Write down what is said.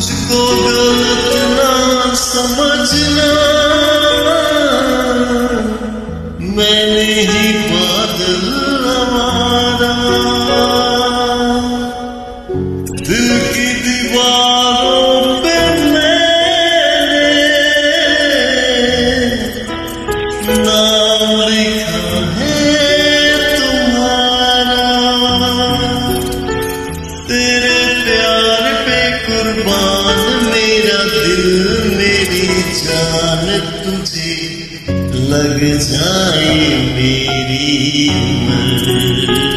मुझको गलत ना समझना, मैंने ही बादल हमारा दिल की दीवारों पे मैंने नाम लिखा है तुम्हारा। तेरे प्यार पे कुर्बान मेरा दिल मेरी जान, तुझे लग जाए मेरी उम्र।